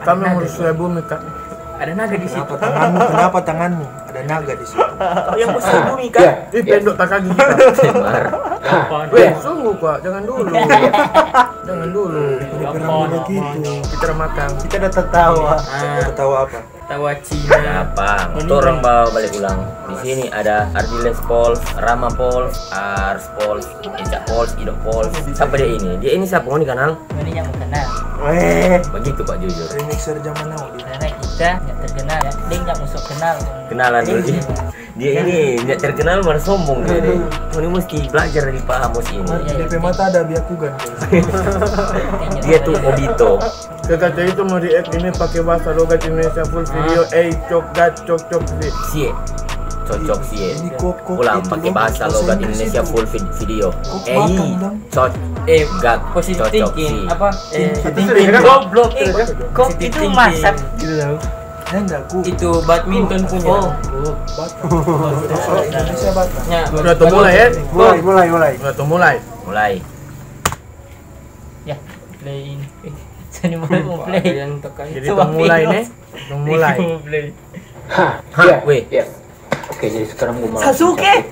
Kami mau sesuai bumi kan. Ada naga di situ. Kenapa tanganmu? Ada naga di situ. Yang musuh bumi kan? Ih, pendok tak kaki kita. Weh, sungguh Pak, jangan dulu. Jangan dulu. Begitu. Kita makan. Kita udah tertawa. Tertawa apa? Tawa Cina. Apa? Orang bawa balik ulang. Di sini ada Ardiles Pols, Rama Pols, Ars Pols, Ecak Pols, Idok Pols. Siapa dia ini? Dia ini siapa? Mau dikenal? Ini yang kenal. Begitu Pak jujur. Remixer zaman now dia. Karena kita nggak terkenal ya. Dia nggak musuh kenal. Kenalan dulu dia. Dia ini nggak terkenal malah sombong dia. Ini mesti belajar dari Pak Amos ini. DP mata ada biakugan. Dia tuh Obito. Kata itu mau react ini pakai bahasa logat Indonesia full video. Cok Sie. Cocok sie. Ini kok Ulang itu pakai dong, bahasa bahasa logat Inggris Indonesia itu. full video. Makan dong. Gak Positif cocok thinking sih. apa? thinking. Goblok. Kok itu masak? Gitu tahu. Enggak ku. Itu badminton punya. Indonesia Batak. Ya, Udah tuh mulai ya. Mulai. Udah tuh mulai. Mulai. Ya, play ini. Jadi mau play. Jadi tuh mulai nih. Tuh mulai. play. Weh. Oke, jadi sekarang gue mau Sasuke.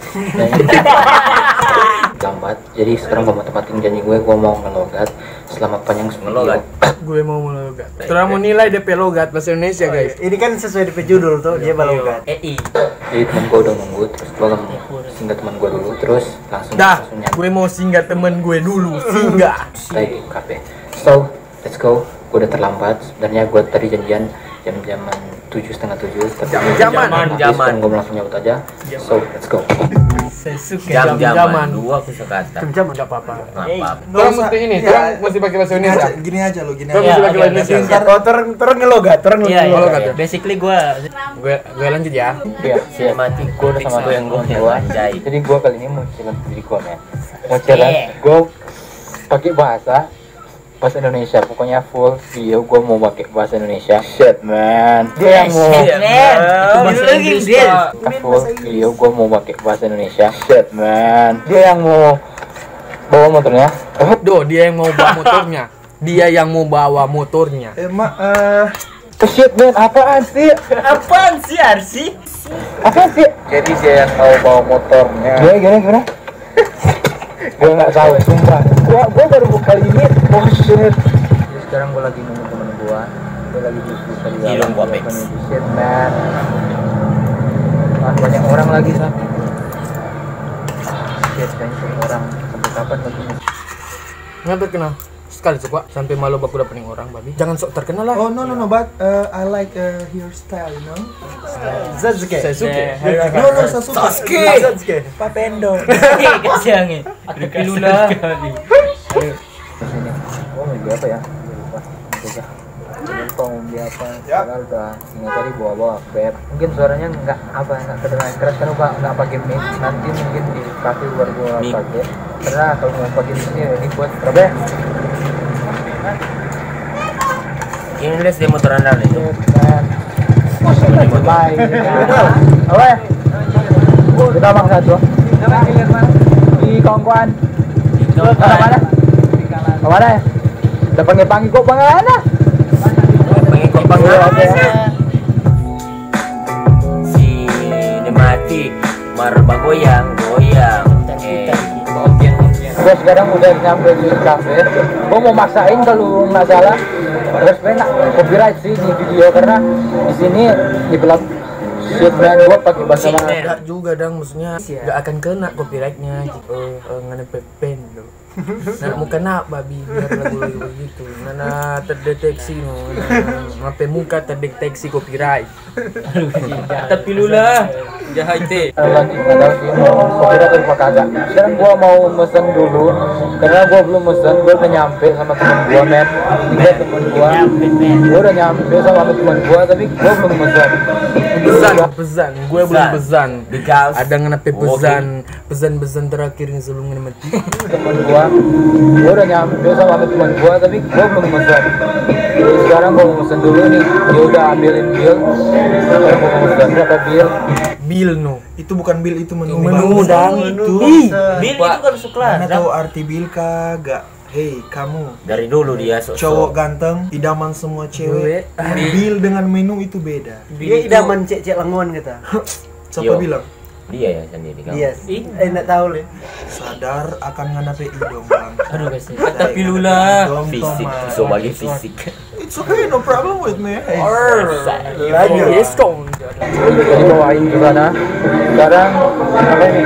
lambat. Jadi sekarang gue mau tepatin janji gue mau ngelogat selama panjang Ngelogat. Gue mau melogat. Terus mau nilai DP logat bahasa Indonesia guys. Ini kan sesuai DP judul tuh, dia balogat. Jadi temen gue udah nunggu, terus gue singgah teman gue dulu, terus langsung Dah, nyampe gue mau singgah temen gue dulu. Singgah. di kafe. So, let's go. Gue udah terlambat. Sebenarnya gue tadi janjian jam-jaman 7:30. Tapi Jaman. gue langsung nyabut aja. So, let's go. Jam-jaman. Dua aku sekata. Jam enggak apa-apa. Apa? Orang mesti ini, orang mesti pakai bahasa Indonesia. Gini aja lo, gini Orang aja. mesti pakai bahasa Indonesia. Oh, terus ngelogat, ngelogat. Basically gua Gue lanjut ya. Iya, siap. Mati. Gue udah sama Fix yang gue Anjay. Jadi gue kali ini mau challenge diri gue ya. Mau challenge, gue pakai bahasa Indonesia. Pokoknya full video gue mau pakai bahasa Indonesia. Shit man. Dia yang mau bahasa Inggris dia. full video gue mau pakai bahasa Indonesia. Shit man. Dia yang mau bawa motornya. Doh, dia yang mau bawa motornya. Dia yang mau bawa motornya. Shit man, apaan sih? Apaan sih Arsi? Apaan sih? Jadi dia yang mau bawa motornya. Gimana? Gue nggak tahu, sumpah. Gue baru kali ini. Oh shit. Jadi sekarang gue lagi nunggu temen gue. Dia lagi diskusi di Hidung gua, Pex. Shit man. Banyak orang lagi sah. Shit, kayaknya semua orang. Sampai kapan lagi? Nggak terkenal. Sekali coba sampai malu baku dapetin orang babi. Jangan sok terkenal lah. Oh no, but I like your style, you know. Sasuke. No, Sasuke. Papendo. Kasihannya. Aku pilula. Sini. Oh, mau beli apa ya? Gue lupa. Coba. Lupa mau beli apa? Padahal udah ingat tadi bawa beb. Mungkin suaranya nggak kedengaran keras karena nggak pakai mic. Nanti mungkin di kafe baru gue pakai. Karena kalau mau pakai di sini ini buat berapa ya? Ini les dia motor anda nih. Bye. Apa ya? Kita bang satu. Di Kongkuan. Mana? Kemana ya? Udah panggil kok mana? Pengikut Oke. Sinematik marba goyang. Gue sekarang udah nyampe di kafe. Gue mau maksain kalau nggak salah. Terus enak copyright sih di video karena di sini dibilang shit man, gue pakai bahasa mana? Enggak juga dong, maksudnya enggak akan kena copyrightnya gitu. Ngene pepen lo. Nah, mau kena babi biar lagu-lagu begitu. Nana terdeteksi no. Ngapain muka terdeteksi copyright. Tapi lula. Jahat teh. Lagi nggak tahu sih mau copyright atau kagak. Sekarang gue mau mesen dulu karena gue belum mesen. Gue udah nyampe sama temen gue men. Tiga temen gue. Gue udah nyampe sama temen gue tapi gue belum mesen. Pesan. Gue belum pesan. Because Ada ngenape pesan terakhir yang sebelum mati. Temen gue udah nyampe sama temen gue tapi gue belum mesen. Jadi sekarang gue mau mesen dulu nih. Dia udah ambilin bill. Sekarang gue mau mesen berapa bill? Bill no. Itu bukan bill, itu menu. Menu dang itu. Bil itu kan suka. Mana tahu arti bill kagak? Hei kamu, Dari dulu dia cowok ganteng, idaman semua cewek. Bil dengan menu itu beda. Dia idaman cek lengon kata. Siapa bilang? Dia ya sendiri kamu. Iya. Enak tahu le. Sadar akan ngadape idong bang. Aduh guys. Tapi lu lah. Fisik, so bagi fisik. It's okay, no problem with me. Hey. Lagi Eskom. Dibawain ke sana. Sekarang apa nih?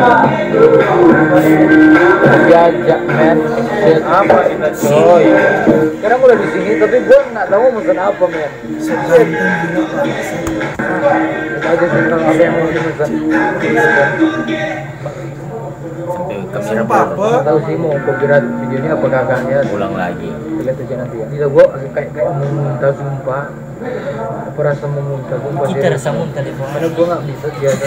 Diajak men. Shit apa ini coy? Sekarang udah di sini tapi gue nggak tahu mau pesan apa men. Aja sih apa yang mau dipesan. Sumpah apa? Nggak tahu sih mau copyright videonya apa kakaknya. Ulang lagi. Lihat aja nanti ya. Tidak gue kayak mau muntah sumpah. Apa rasa mau muntah sumpah. Kita rasa muntah deh. Padahal gue nggak bisa biasa.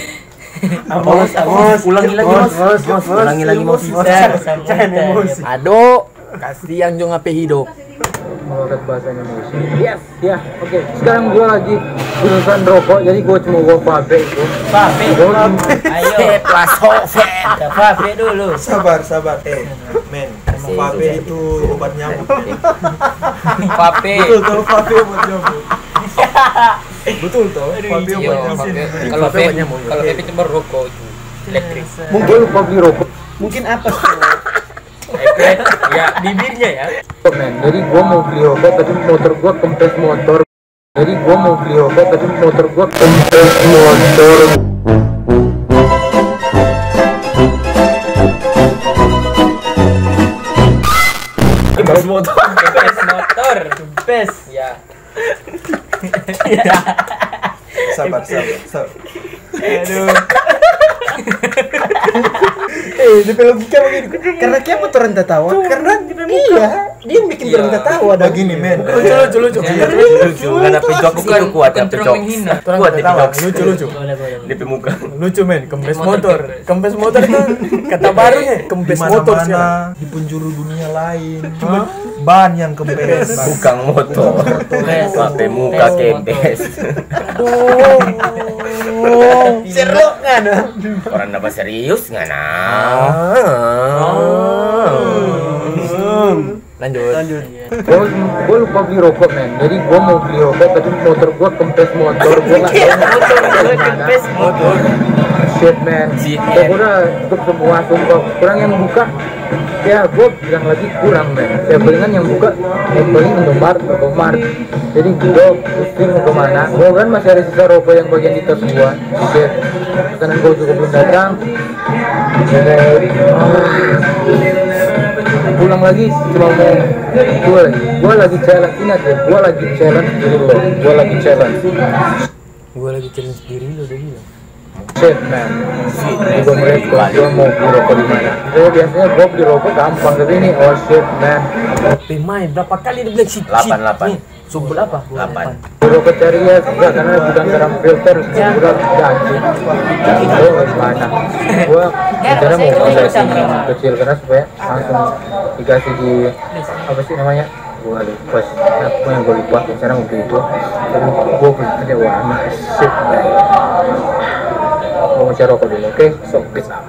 Ulangi lagi Mos. Ulangi lagi Mos. Jangan emosi. Aduh, kasihan jo ngape hidup. Mengangkat bahasa Indonesia. Yes, ya, oke. Sekarang gue lagi jurusan rokok, jadi gue cuma gue vape itu. Vape. Ayo. Plus hofe. Kita vape dulu. Sabar. Men, vape itu obat nyamuk. Vape. Betul tuh, vape obat nyamuk. Betul tuh, vape Iya, obat vape. nyamuk. Kalau vape cuma rokok itu elektrik. Mungkin lupa beli rokok. Mungkin apa sih? Efek ya bibirnya ya. Men, jadi gue mau beli rokok, tapi motor gue kempes motor. Jadi gue mau beli rokok, tapi motor gue kempes motor. Kempes motor. Kempes motor. Kempes ya. Sabar. Aduh. Di film kita begini. Karena dia motoran tertawa. Karena iya, dia yang bikin orang tertawa. Begini men. Lucu. Lucu. Karena pijok itu kuat ya pijok. menghina. Kuat ya pijok. Lucu. Di pemuka. Lucu men, kempes motor itu kata barunya, kempes Di motor mana-mana, sekarang. di penjuru dunia lain. Cuma ban yang kempes. Bukan motor. Sampai muka kempes. Serok kan? Orang apa serius nggak Lanjut. Gue lupa beli rokok men, jadi gue mau beli rokok, tapi motor gue kempes motor. Gue nggak tahu Kempes motor. shit man. Gue udah tutup semua sumpah. Kurang yang buka. Ya gue bilang lagi kurang men. Ya palingan yang buka yang paling Indomaret. Jadi gue pusing mau kemana. Gue kan masih ada sisa rokok yang bagian di tas gue. Shit. Karena gue juga belum datang. Pulang lagi cuma mau gue lagi challenge ini aja. Gue lagi challenge diri lo. Gue lagi challenge diri lo udah bilang. shit man. Gue melihat kalau gue mau beli rokok di mana. Jadi biasanya gue beli rokok gampang, tapi ini oh shit man. Pemain berapa kali dia bilang shit. 8. Sumpul apa? 8. Beli rokok cari ya susah karena bukan garam filter, udah ganti. Itu gimana? Gue bicara mau beli yang kecil karena supaya langsung dikasih di apa sih namanya? Gue lupa, apa yang gue lupa. Sekarang mau beli itu, tapi gue beli aja warna shit man. Mau cari rokok dulu, oke? So, peace out.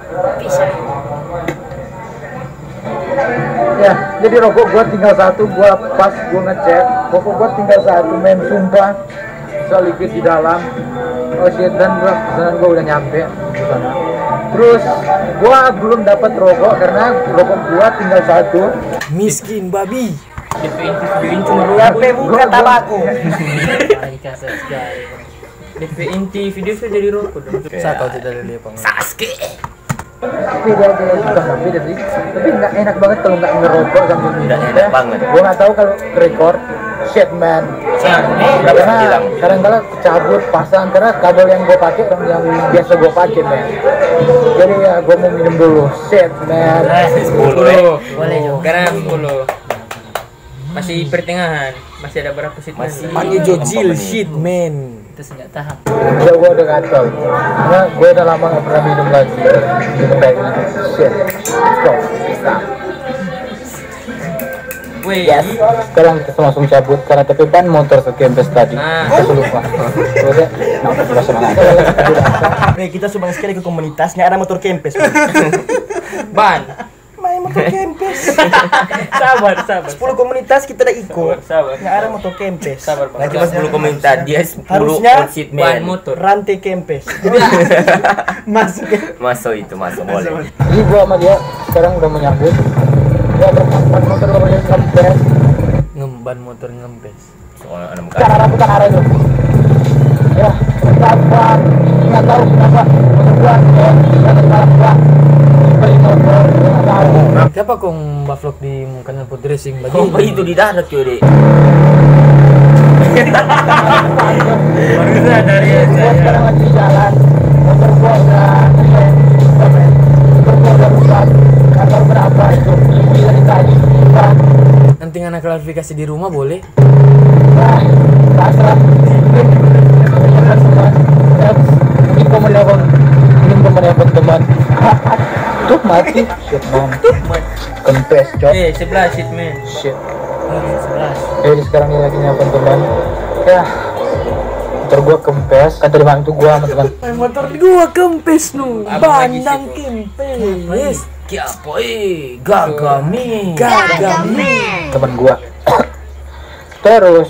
Ya, jadi rokok gua tinggal satu, gua pas gua ngecek, rokok gua tinggal satu men, sumpah. Bisa liquid di dalam. Oh shit, dan pesanan gua udah nyampe di sana. Terus gua belum dapat rokok karena rokok gua tinggal satu. Miskin babi. DP inti cuma Tapi bukan tabako. DP inti video itu jadi rokok dong. Saya tahu tidak ada dia pang. Beda sih, tapi nggak enak banget kalau nggak ngerokok sambil minum. Nggak enak banget. Gua nggak tahu kalau record shit man. Karena kadang-kadang cabut pasang karena kabel yang gua pakai yang biasa gua pakai man. Jadi ya gua mau minum dulu shit man. 10. Boleh juga. Karena 10. Masih pertengahan, masih ada berapa sih? Panggil Jojil shit man. Terus nggak tahan. Ya gua udah gatel. Karena gua udah lama nggak pernah minum lagi. Minum kayak gini. Shit. Let's go. Stop. Wih, Yes. Sekarang kita langsung cabut karena tapi ban motor sekempes tadi. Kita lupa. Terus ya, kita semangat. Kita sumbang sekali ke komunitas, nggak ada motor kempes. ban. Main motor motor kempes. Sabar. 10 komunitas kita udah ikut. Sabar. Nggak ada motor kempes. Sabar, Bang. Lagi pas 10 komentar dia 10 Harusnya on seat Ban man. motor. Rantai kempes. Masuk ya. Masuk itu masuk boleh. Jadi gua sama dia sekarang udah menyambut. Ya berempat motor gua yang kempes. Ngemban motor ngempes. Soalnya ada muka. Cara putar arah itu. Ya, kenapa? Nggak tahu kenapa. Motor gua ya, nggak malam gua. Beri motor, nggak tahu. Siapa kong bavlog di mukanya pot dressing bagi? Oh itu di darat cuy dek. Baru sadar ya Gua saya. sekarang lagi di jalan. Motor gua udah ngetem. Motor gua udah rusak. Nggak tahu berapa itu. Ini dari tadi. Nah, Nanti anak klarifikasi di rumah boleh? pasrah. Ini pemenang teman. Tuh mati. Shit man. Kempes cok. Sebelah shit man. Shit. Jadi sekarang ini lagi nyapa teman. Ya. Motor gua kempes. Kan tadi malam tuh gua sama teman. Motor gua kempes nu, Abang lagi bandang sih, kempes. Kiapa gagami. Teman gua. Terus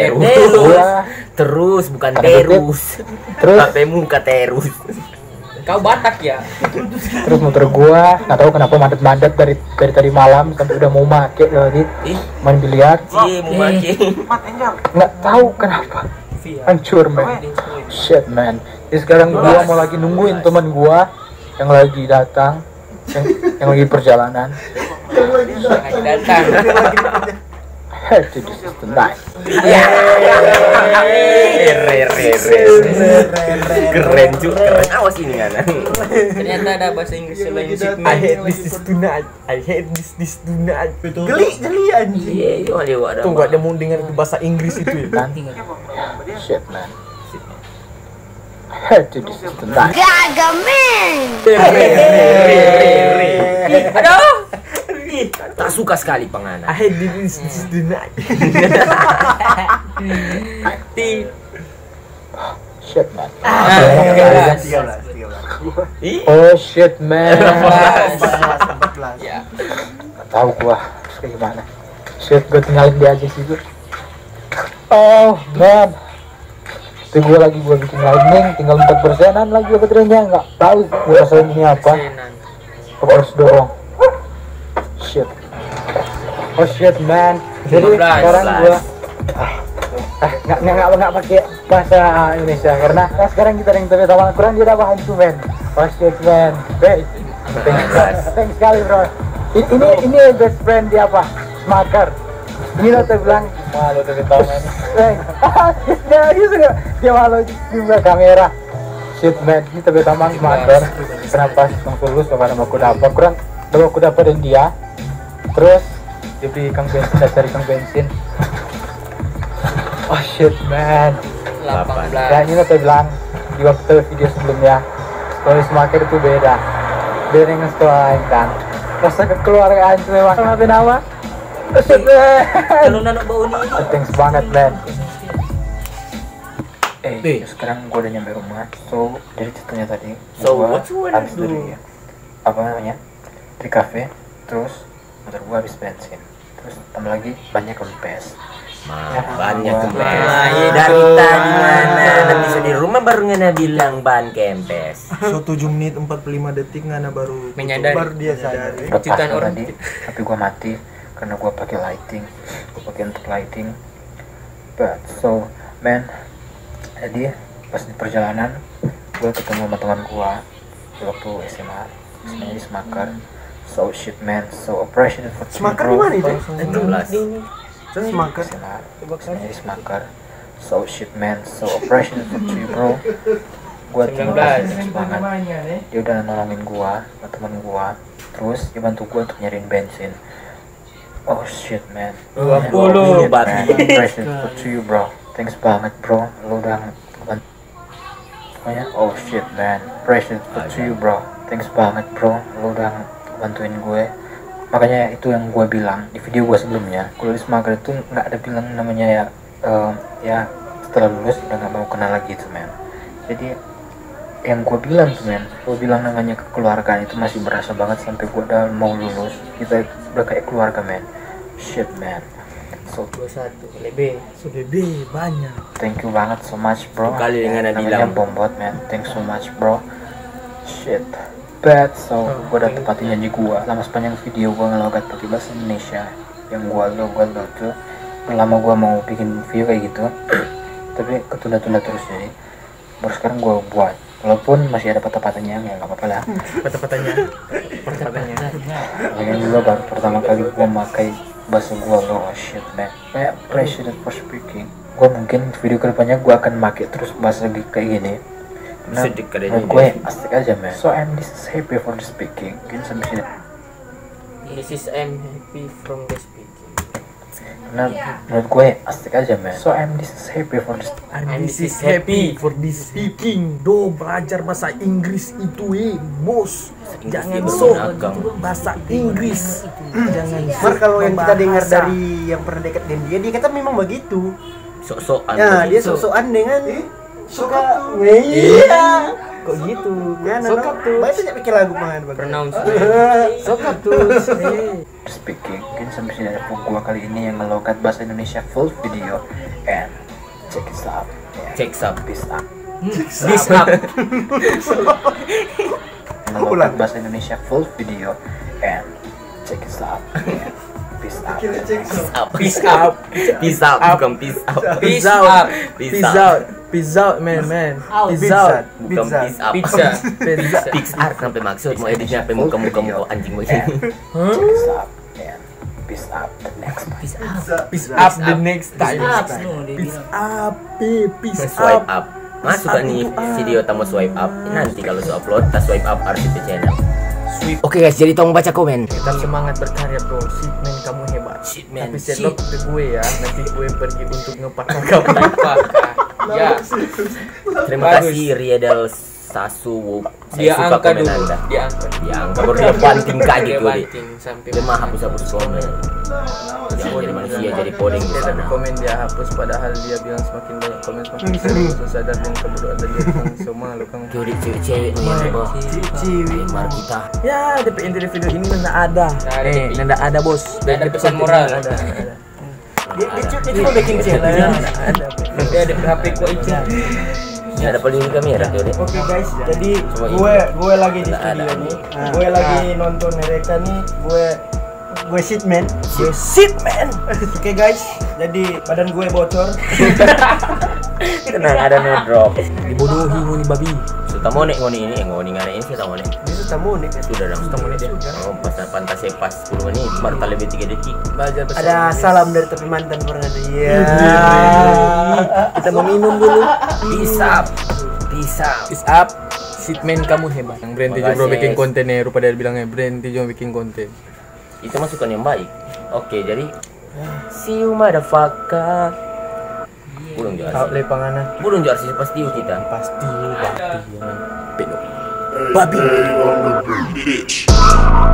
Terus bukan Ada terus. Terus Tapi muka terus. Kau Batak ya? terus motor gua nggak tahu kenapa mandat dari tadi malam sampai udah mau make tadi Ih, main biliar. cie mau makin. Nggak tahu kenapa hancur man. Shit man. Jadi sekarang gua mau lagi nungguin teman gua yang lagi datang, yang lagi perjalanan. Lagi datang. Hey, this is the night. Keren juga. Keren. Awas ini kan. Ternyata ada bahasa Inggris selain shit man. tonight. I hate this tonight. Geli anjing. Iya, dia ada. Tuh nggak ada mau dengar itu bahasa Inggris itu ya. Nanti shit man. Hey, this is the night. Aduh. Tak suka sekali pengana. I hate this tonight. Shit man. Nah, 13. Oh shit man. 14. ya. Nggak tahu gua harus kayak gimana. Shit, gua tinggalin dia aja sih gua. Oh man. Itu gua bikin lightning, tinggal 4%an lagi baterainya. Nggak tahu gua rasain ini apa. Apa harus dorong. Shit. Oh shit man. Jadi 15. sekarang gua nggak pakai bahasa Indonesia karena sekarang kita yang tapi taman kurang dia apa hantu man. Oh shit man. Hey. Thanks sekali bro. Ini best friend dia apa? Smarter. Ini lo tuh bilang malu dari taman. Dia malu juga kamera. Shit man. Ini tapi taman Smarter. Kenapa Bang Tulus sama aku dapat kurang? Kalau aku dapetin dia. Terus dia beli kang bensin, cari kang bensin. Oh shit man. 18. Ya ini lo bilang di waktu video sebelumnya kalau semakin itu beda dengan sekolah lain kan. Rasa kekeluargaan itu memang ngapain apa? Oh shit man. Kalau nanak bau ini. Thanks banget man. Sekarang gua udah nyampe rumah. So dari ceritanya tadi So, gua what you wanna habis do? dari apa namanya dari kafe, terus motor gua habis bensin, terus tambah lagi banyak kempes. Banyak kempes. Nah, iya. Dari tadi mana? Nanti sudah di rumah baru ngana bilang ban kempes. So 7 menit 45 detik ngana baru Menyadari. baru dia sadari. Lepas Jutaan orang. tadi tapi gua mati karena gua pakai lighting, untuk lighting. But so man, jadi pas di perjalanan gua ketemu sama teman gua di waktu SMA di Semaker. So shit man, so appreciated for you, Semaker bro. di mana itu? 16. Semaker. SMA di Semaker. So shit man, so appreciated for you, bro. Gua terima kasih thanks banget. Dia udah nolongin gua, sama temen gua. Terus dia bantu gua untuk nyariin bensin. Oh shit man. 20 Shit, bat. man. Appreciated for you, bro. Thanks banget, bro. Lu udah bantu. Oh shit man. Appreciated for you, bro. Thanks banget, bro. Lu udah bantuin gue. Makanya itu yang gue bilang di video gue sebelumnya, kalau di Semaker itu nggak ada bilang namanya ya setelah lulus udah nggak mau kenal lagi itu men. Jadi yang gue bilang tuh men, gue bilang namanya kekeluargaan itu masih berasa banget sampai gue udah mau lulus, kita udah kayak keluarga men. Shit man. So 21 lebih. Lebih banyak. thank you banget so much bro. Kali dengan namanya bilang. Bombot man, thanks so much bro. Shit bad. So gue udah tepatin janji gue selama sepanjang video gue ngelogat pakai bahasa Indonesia yang gue lo tuh lama gue mau bikin video kayak gitu tapi ketunda-tunda terus, jadi baru sekarang gue buat, walaupun masih ada patah-patahnya ya nggak apa-apa lah. Patah-patahnya. Lagian juga baru pertama kali gue pakai bahasa gue lo, oh shit man, kayak appreciate for speaking. Gue mungkin video kedepannya gue akan pakai terus bahasa kayak gini. Nah, Sedikit aja menurut gue asik aja man. So I'm this is happy for the speaking. Mungkin sampai sini. This is I'm happy from the speaking. Nah, menurut gue asik aja man. So I'm this is happy for the This is happy for this speaking. Do belajar bahasa Inggris itu bos. Jangan so bahasa Inggris. Jangan. Mar kalau yang kita dengar membahasa. dari yang pernah dekat dengan dia kata memang begitu. Sok-sokan. Ya, dia sok-sokan dengan suka iya. Kok gitu? Ya, baik banyak bikin lagu mangan bagus. Pronounce. Sokatus. speaking. Mungkin sampai sini ada gua kali ini yang ngelogat bahasa Indonesia full video and check it out. Check up. Peace up. Peace up. Ngelogat bahasa Indonesia full video and check it out. Peace up. Peace up. Peace up. Bukan peace up. Peace out. Peace Peace up. out. Peace out man. Peace out. Bukan peace up. Pizza. Peace up sampai maksud mau editnya sampai muka-muka anjing begini. Check it out. And peace up the next time. Peace up the next time. Peace up, peace Swipe up. up. Masuk kan nih video tamu swipe up. Nanti kalau su upload, kita swipe up RCP channel. Oke guys, jadi tolong baca komen. Tetap semangat berkarya bro. Shitman kamu hebat. Shitman. Tapi setlock ke gue ya. Nanti gue pergi untuk ngepak kamu. Ya, Terima kasih Riedel Sasuwu. dia Saya suka angka komen dulu. Anda. Dia angka. Dia angka baru dia banting kaget Dia gue. banting sampai Dia mah hapus-hapus komen. Jangan jadi manusia, jadi coding di Dia tapi sana. komen dia hapus padahal dia bilang semakin banyak komen semakin saya sadar dan kebodohan dan dia kang semua lo kang. Jadi cewek-cewek nih yang coba. Ciwi. Mari kita. Ya, DP inti dari video ini nggak ada. ada DP. Nggak ada bos. Nggak ada pesan moral. Ada. Dia cuma bikin channel. Ada. dia ada HP ku itu. Ini ada paling kamera tuh deh. Oke guys, jadi Coba gue lagi di Nggak ada. studio nih. Gue lagi nonton mereka nih. Gue shitman. Gue shitman. Oke guys, jadi badan gue bocor. Tenang, ada no drop. Dibodohi ngoni babi. Sudah mau nek ngoni ini, ngoni ngana ini sudah mau nek. Dia sudah mau nih. Sudah dong. Sudah mau nek. Oh, pas pantasnya pas 10 menit, baru tak lebih 3 detik. Belajar bahasa Ada Inggris. salam dari tepi mantan pernah ada. Iya. Kita mau minum dulu. Peace up. Peace up. Peace up. Shitman kamu hebat. Yang berhenti Makasih, juga bikin guys. konten ya. Rupa dari bilangnya berhenti juga bikin konten. Itu masukan yang baik. Oke, jadi see you motherfucker. Burung jual Kau lepanganan. Burung jual sih pasti kita. Pasti babi. Pedo. Baby.